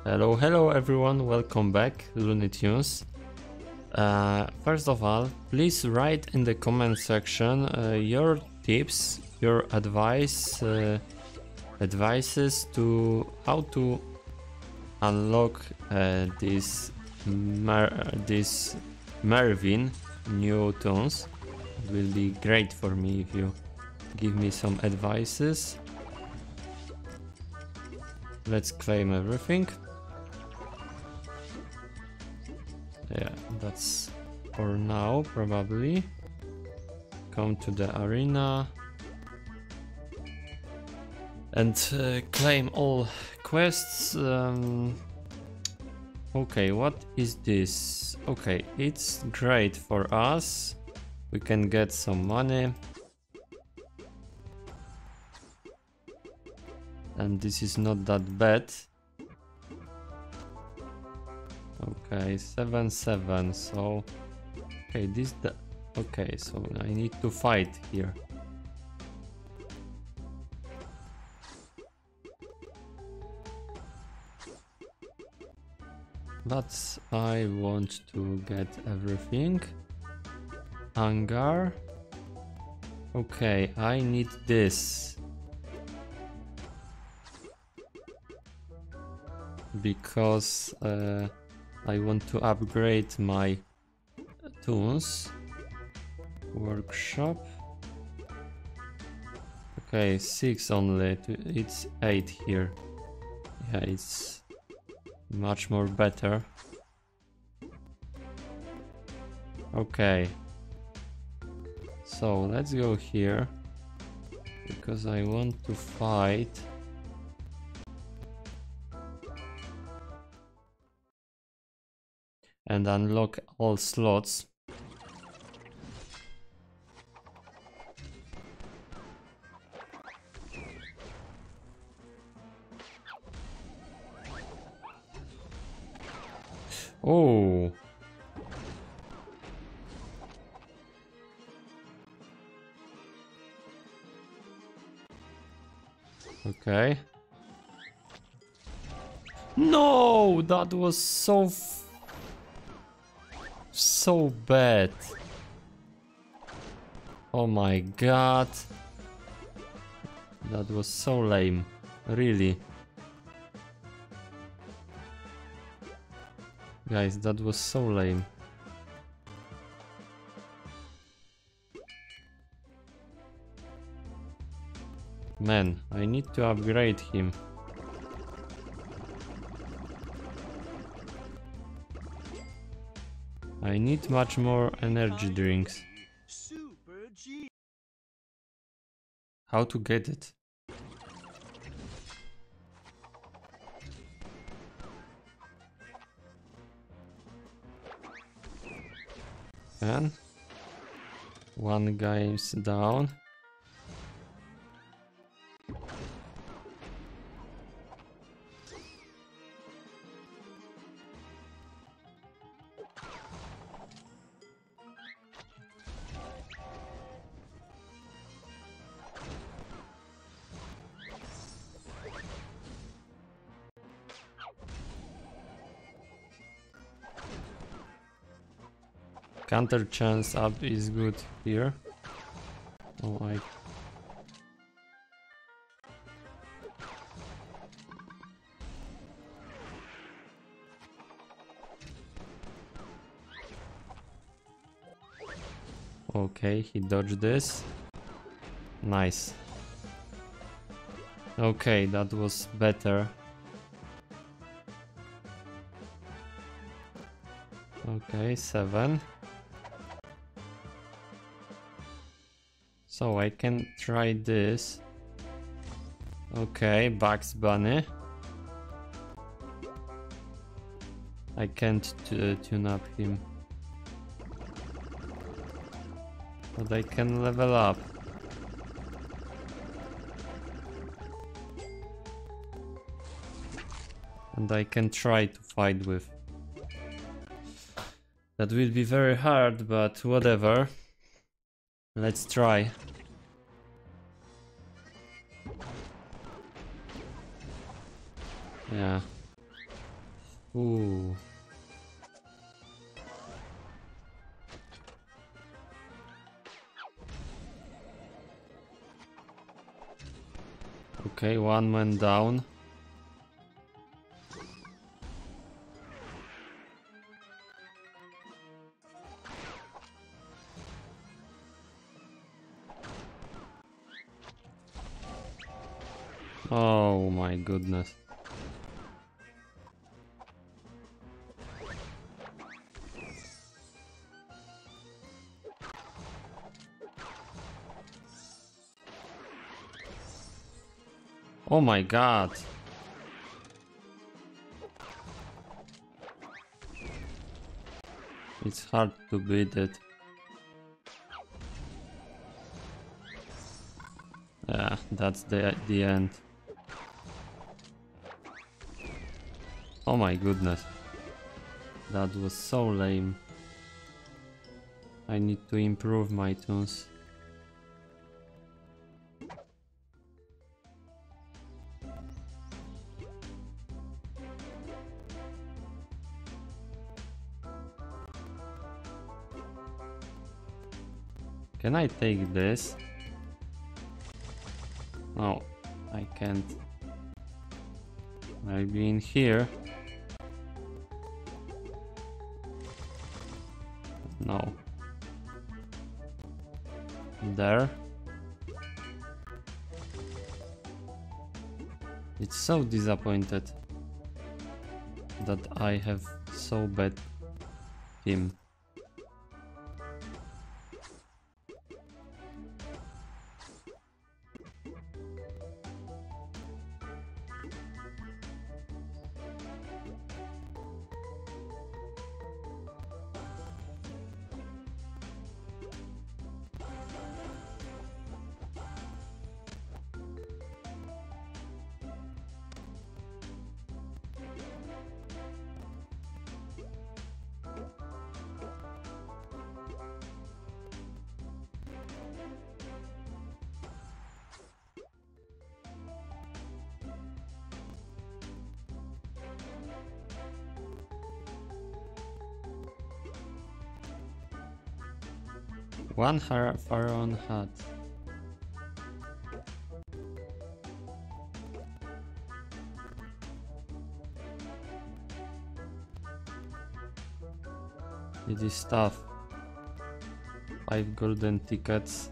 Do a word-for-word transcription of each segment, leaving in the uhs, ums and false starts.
Hello, hello everyone, welcome back, Looney Tunes. Uh, first of all, please write in the comment section uh, your tips, your advice, uh, advices to how to unlock uh, this Mer this Mervin new tunes. It will be great for me if you give me some advices. Let's claim everything. Yeah, that's for now, probably. Come to the arena and uh, claim all quests. Um, okay, what is this? Okay, it's great for us. We can get some money. And this is not that bad. Okay, seven seven, so okay, this the okay, so I need to fight here. But I want to get everything. Hangar. Okay, I need this. Because uh, I want to upgrade my tunes. Workshop. Okay, six only. It's eight here. Yeah, it's much more better. Okay. So let's go here. Because I want to fight. And unlock all slots. Oh. Okay. No, that was so f so bad. Oh my god. That was so lame. Really. Guys, that was so lame. Man, I need to upgrade him. I need much more energy drinks. How to get it? And one guy's down. Counter chance up is good here. Oh, I. Okay, he dodged this. Nice. Okay, that was better. Okay, seven. So I can try this. Okay, Bugs Bunny. I can't uh, tune up him. But I can level up. And I can try to fight with. That will be very hard, but whatever. Let's try. Yeah. Ooh. Okay, one man down. Oh my goodness. Oh my god. It's hard to beat it. Yeah, that's the the end. Oh my goodness. That was so lame. I need to improve my tunes. Can I take this? No, I can't. Maybe in here. No. There. It's so disappointed that I have so bad team. One Pharaoh hat. It is tough. Five golden tickets.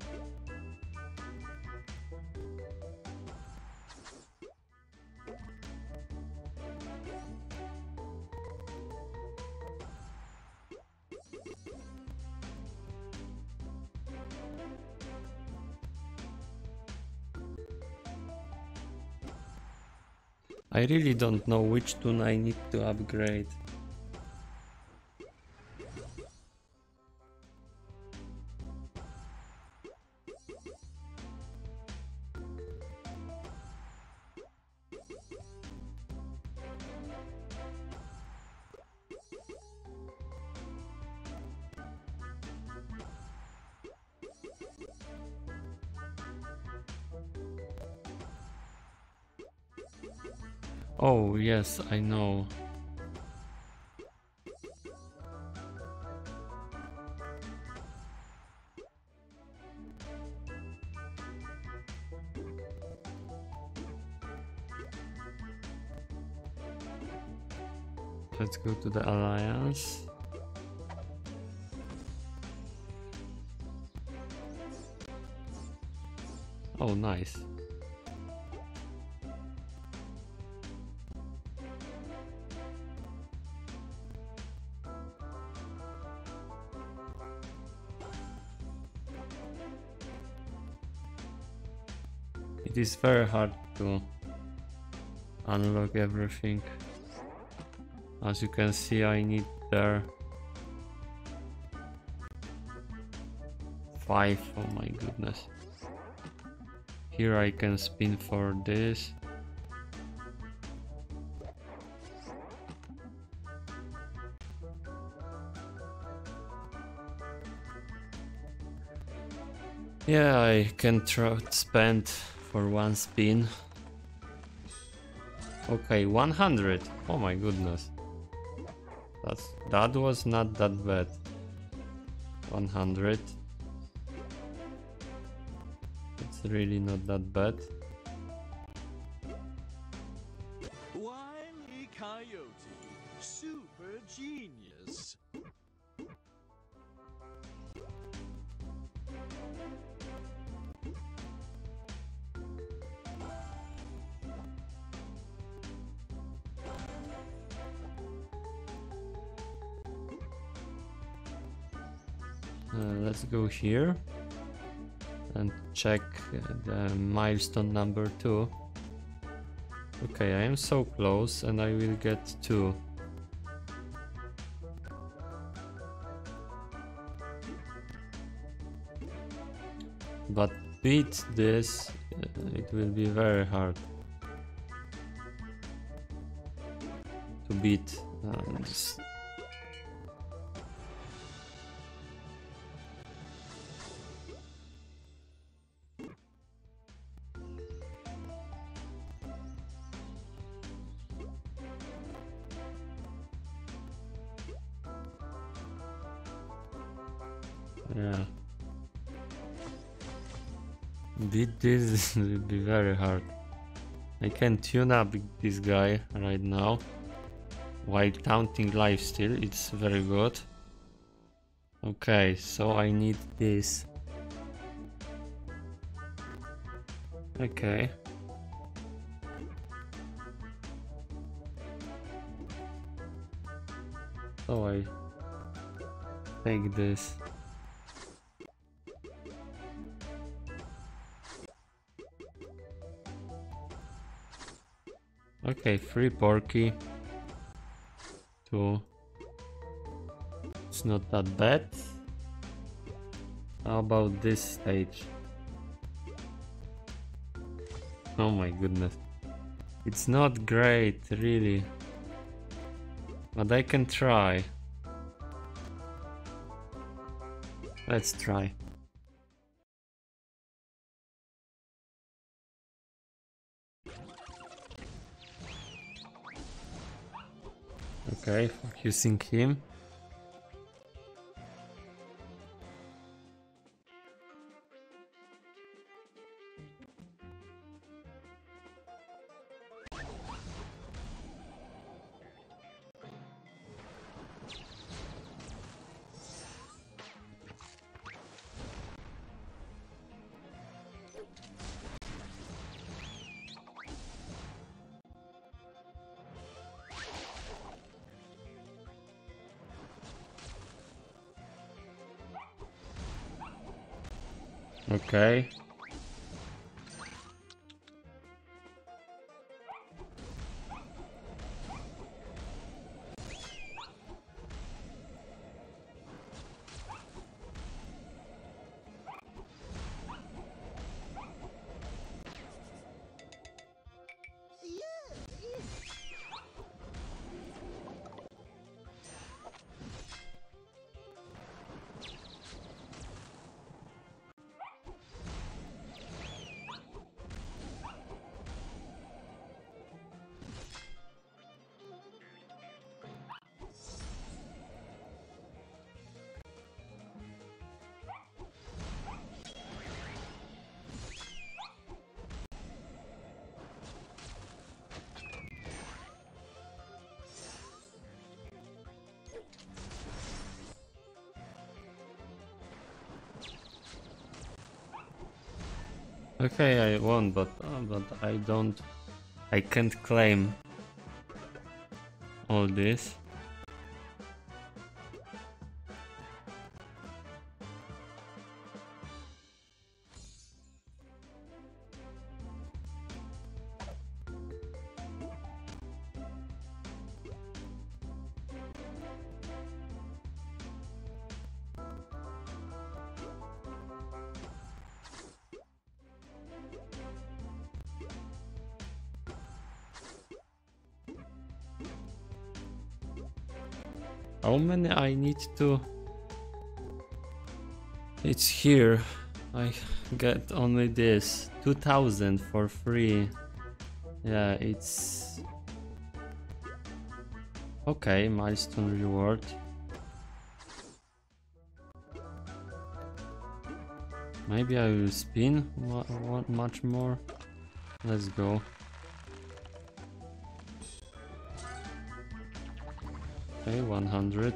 I really don't know which tune I need to upgrade. Oh yes, I know. Let's go to the Alliance. Oh, nice. It is very hard to unlock everything. As you can see, I need there five. Oh my goodness. Here I can spin for this. Yeah, I can try spend for one spin. Okay, one hundred. Oh my goodness. That's, that was not that bad. one hundred. It's really not that bad. Wile E. Coyote, super genius. Uh, let's go here and check uh, the milestone number two. Okay, I am so close and I will get two. But beat this, uh, it will be very hard to beat um, this. Yeah. Beat this will be very hard. I can tune up this guy right now while counting life still. It's very good. Okay, so I need this. Okay. So I take this. Okay, free Porky. Two. It's not that bad. How about this stage? Oh my goodness. It's not great, really. But I can try. Let's try. Okay, focusing him. Okay. Okay, I won, but uh, but I don't, I can't claim all this. How many I need to? It's here. I get only this. two thousand for free. Yeah, it's Okay, milestone reward. Maybe I will spin mu mu- much more. Let's go. Okay, one hundred.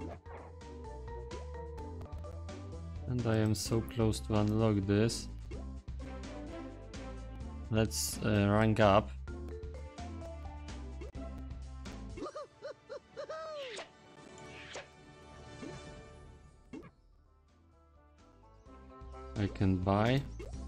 And I am so close to unlock this. Let's uh, rank up. I can buy.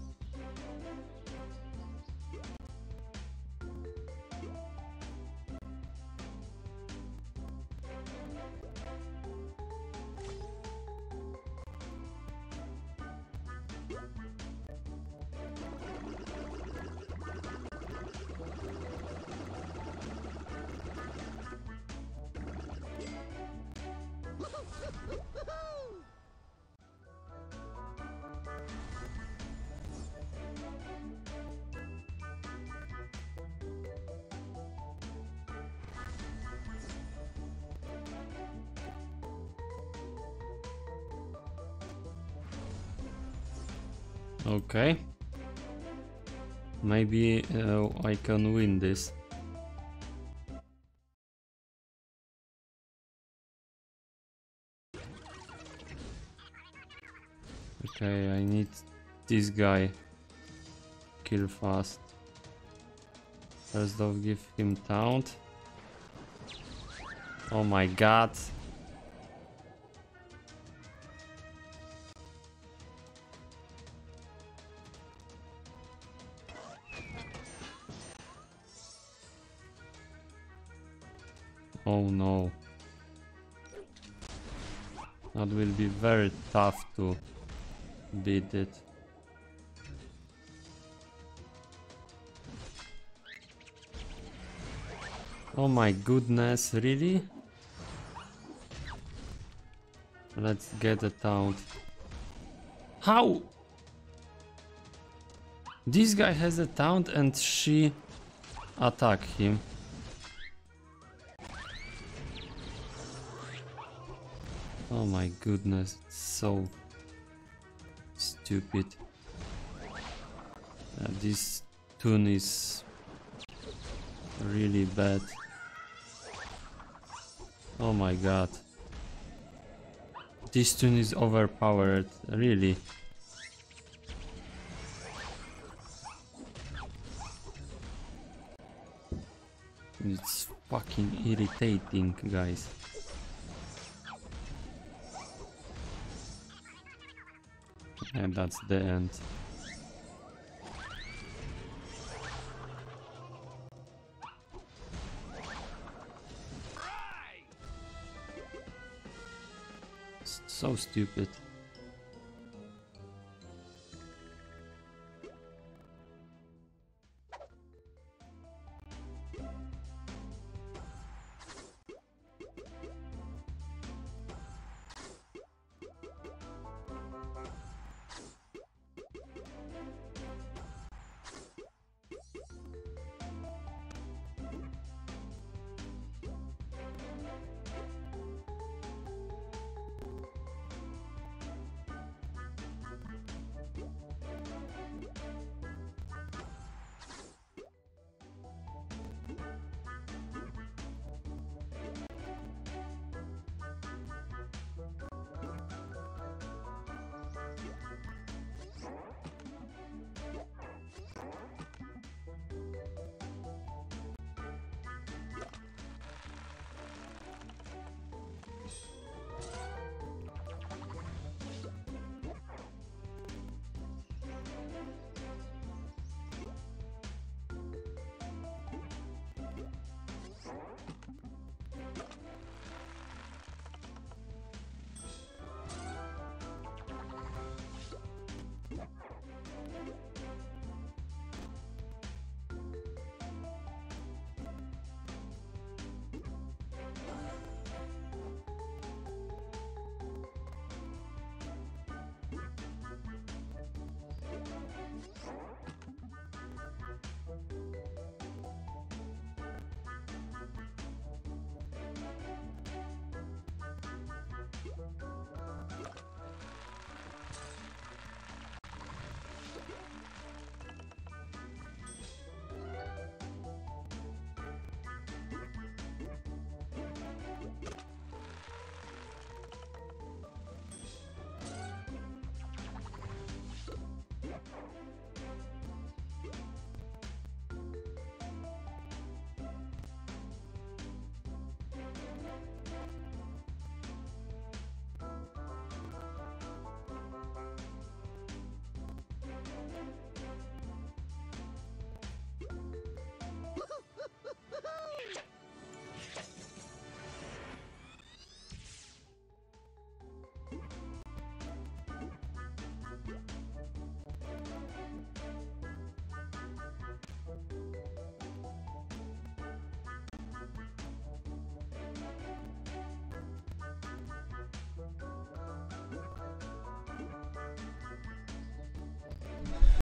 Okay. Maybe uh, I can win this. Okay, I need this guy. Kill fast. First off, give him taunt. Oh my god. Oh no. That will be very tough to beat it. Oh my goodness, really? Let's get a taunt. How? This guy has a taunt and she attack him. Oh my goodness, it's so stupid. Uh, this tune is really bad. Oh my god. This tune is overpowered, really. It's fucking irritating, guys. And that's the end. So stupid.